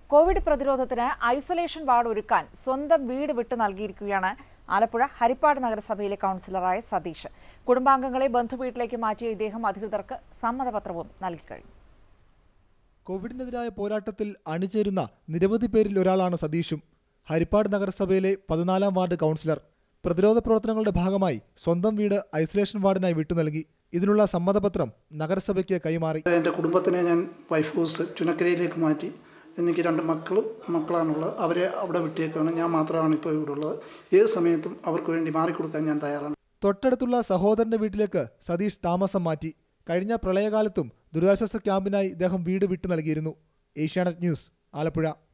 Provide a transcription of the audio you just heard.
Covid പ്രതിരോധത്തിന് isolation ward ഒരുക്കാൻ സ്വന്തം വീട് വിട്ടു നൽകിയിരിക്കുകയാണ് ആലപ്പുഴ ഹരിപ്പാട് നഗരസഭയിലെ കൗൺസിലറായ സതീഷ്. കുടുംബാംഗങ്ങളെ ബന്ധുവീട്ടിലേക്ക് മാറ്റിയ ഇദ്ദേഹം അധികൃതർക്ക് സമ്മതപത്രവും നൽകിക്കഴിഞ്ഞു. കോവിഡിനെതിരായ പോരാട്ടത്തിൽ അണിചേരുന്ന നിരവധി പേരിൽ ഒരാളാണ് സതീഷും. ഹരിപ്പാട് നഗരസഭയിലെ 14-ാം വാർഡ് കൗൺസിലർ. പ്രതിരോധ പ്രവർത്തനങ്ങളുടെ ഭാഗമായി സ്വന്തം വീട് ഐസൊലേഷൻ വാർഡിനായി വിട്ടു നൽകി. ഇതിനുള്ള സമ്മതപത്രം നഗരസഭയ്ക്ക് കൈമാറി. എൻ്റെ കുടുംബത്തിനെ ഞാൻ വൈഫ് ഹൗസ് ചുനക്കരയിലേക്ക് മാറ്റി. എനിക്ക് 2 മക്കളാണുള്ളത്. അവരെ അവിടെ വിട്ടേക്കാണ്. ഞാൻ മാത്രമാണ് ഇപ്പോൾ ഇവിടെ ഉള്ളത്. ഏത് സമയത്തും അവർക്ക് വേണ്ടി മാറിക്കൊടുക്കാൻ ഞാൻ തയ്യാറാണ്. തൊട്ടടുത്തുള്ള സഹോദരന്റെ വീട്ടിലേക്ക് സതീഷ് താമസം മാറ്റി. കഴിഞ്ഞ പ്രളയകാലത്തും ദുരിതാശ്വാസ ക്യാമ്പിനായി ഇദ്ദേഹം വീട് വിട്ടു നൽകിയിരുന്നു. ഏഷ്യാനെറ്റ് ന്യൂസ്, ആലപ്പുഴ.